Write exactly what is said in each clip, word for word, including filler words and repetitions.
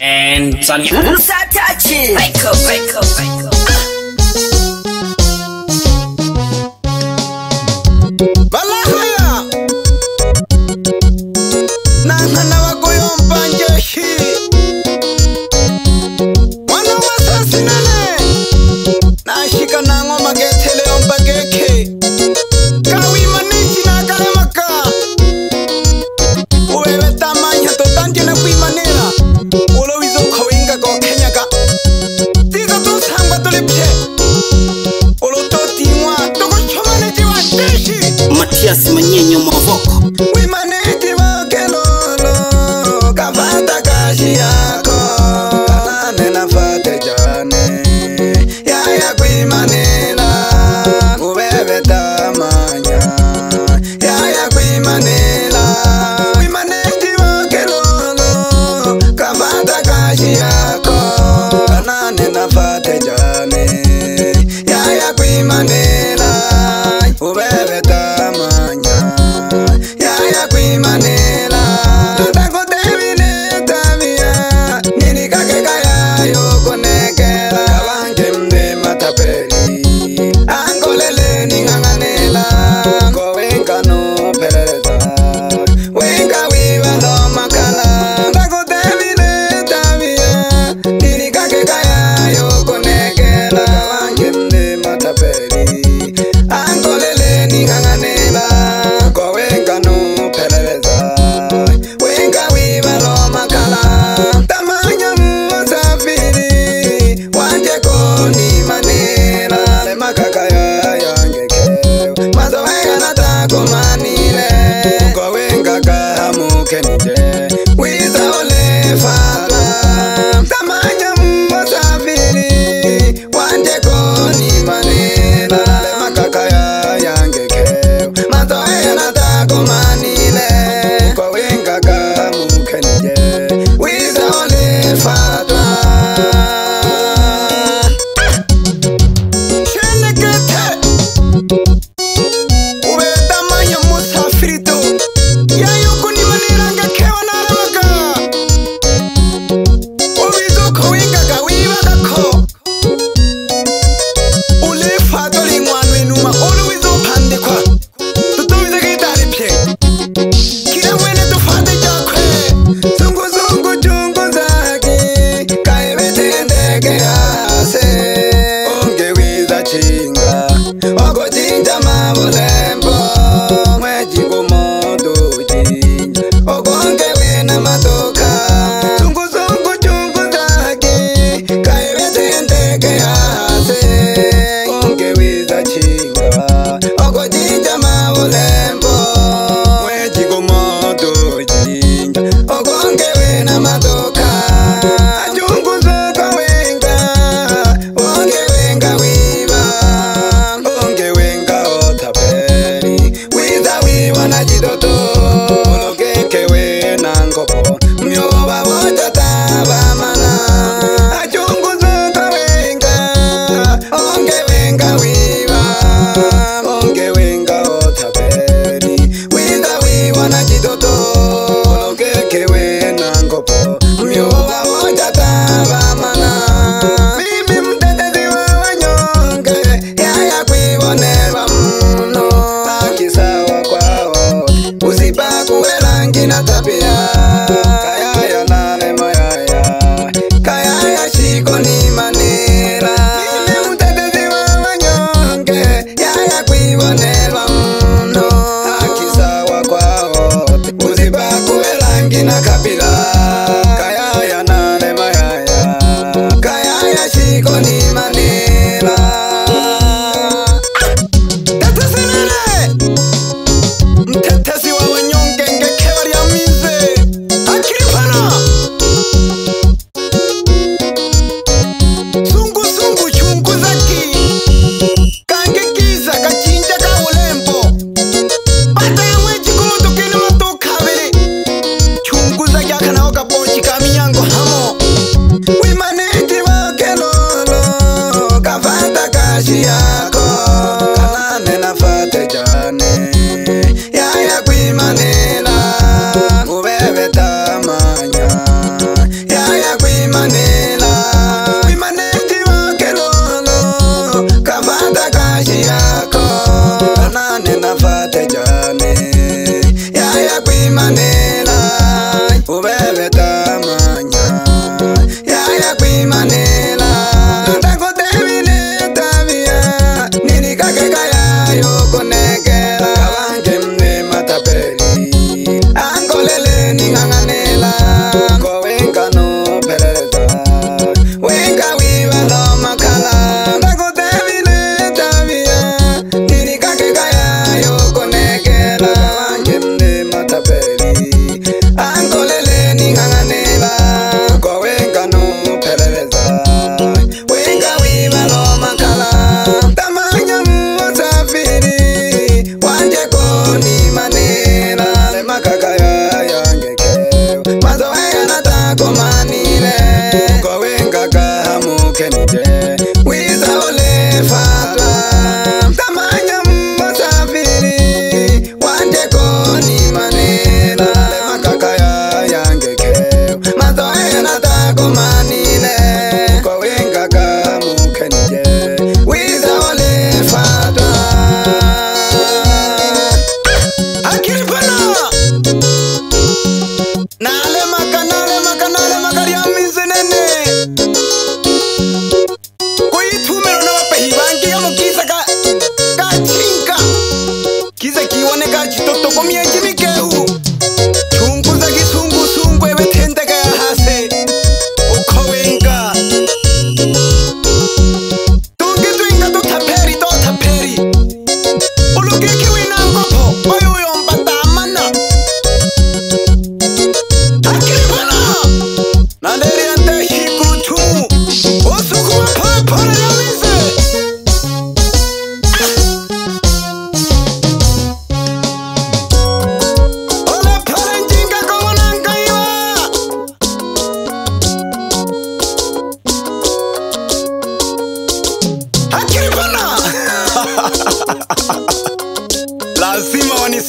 And Sunny. Satachi. Wake up, wake up, wake up. Balahaya. Nangana wagoyo mpanjeshi. Wana wasasinane. Nashika nango magetele ombageke. Wimaneji na kalemaka. Uwewe tamanya totanje na Wimanera. Ulo wizo kawinga go Kenyaga. Tiga tu samba to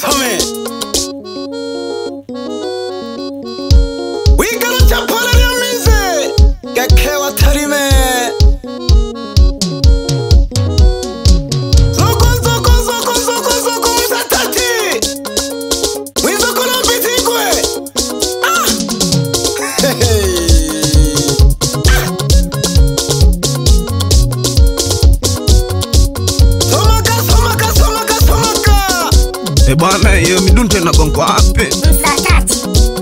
Masome. Wigara chapala yamize. Ngekewa Talime. Zoko zoko zoko zoko zoko msatati. Wizoko na mbitikwe. Ah. Hey. Eh bwana, hiyo midunte na gongo wapi? Msatati.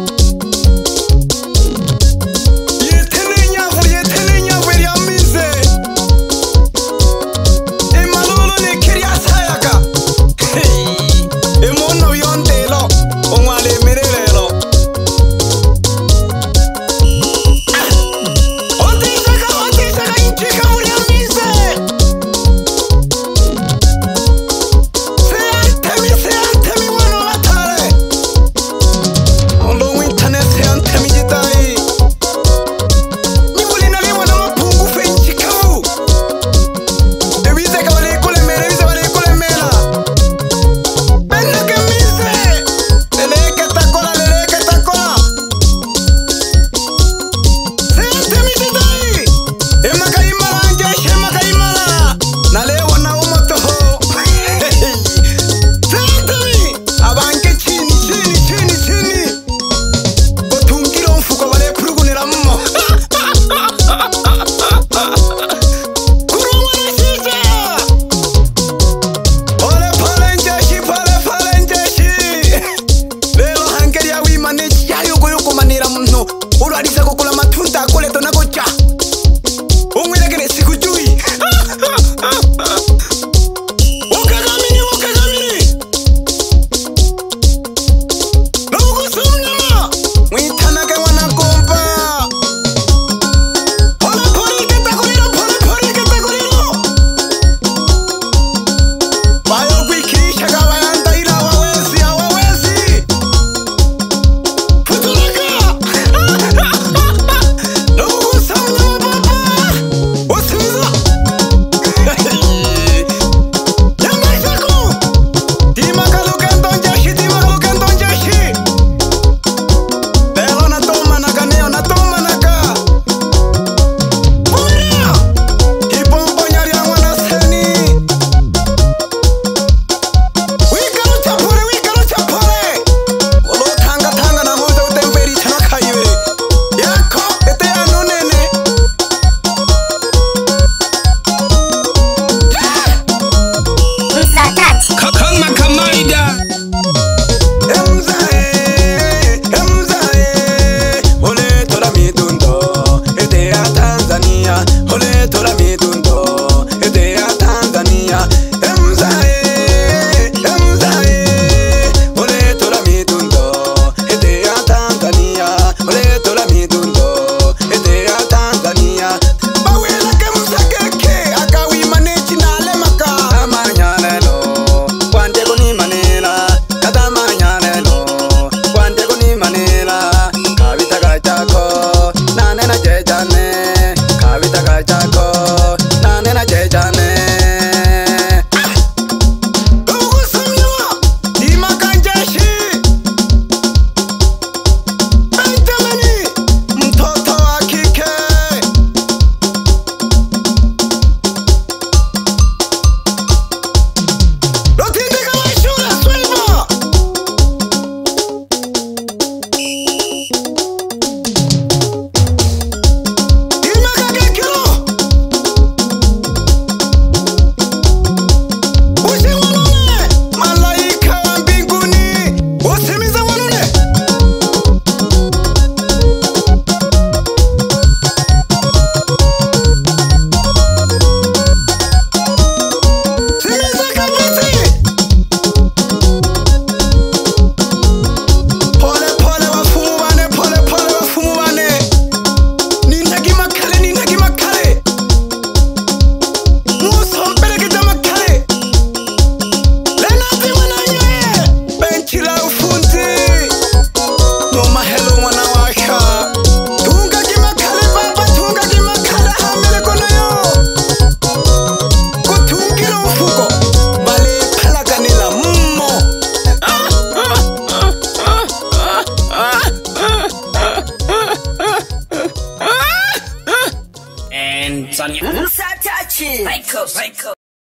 Yetene nyavu, yetene nyavu ya mize. E malolo ne kiri asayaka. E mono yondelo, onwale merelelo. Otisaka, otisaka inchika uri ya mize. Seantemi, seantemi wano watare. Ondo wintane seantemi jitai. Nibuli naliwa na mapungu fenchikamu. Ewize ka wale kule mele, ewize wale kule mela. Benake mize. Leleke takola, leleke takola. Seantemi jitai. Ema kaimala anjesh, ema kaimala. Nalewa na umotoho. Seantemi. Abanke chini, chini, chini, chini. Otungiro mfuko wale kurugunira mmo. Kurumwa na shisha. Pole pole njeshi, pole pole njeshi. Lelo hangeri ya Wimaneji ya yuko yuko manira mno. Ulwalisa kukula matunda kule tonakocha. Umwilegele sikujui. Ukagamini, ukagamini. Nokusumnyama. Mwitanake wanakompa. Pole pole ketakuliro, pole pole ketakuliro. Bayo kwikisha kabayanda ila hawawezi, hawawezi. Futulaka. Psycho, psycho.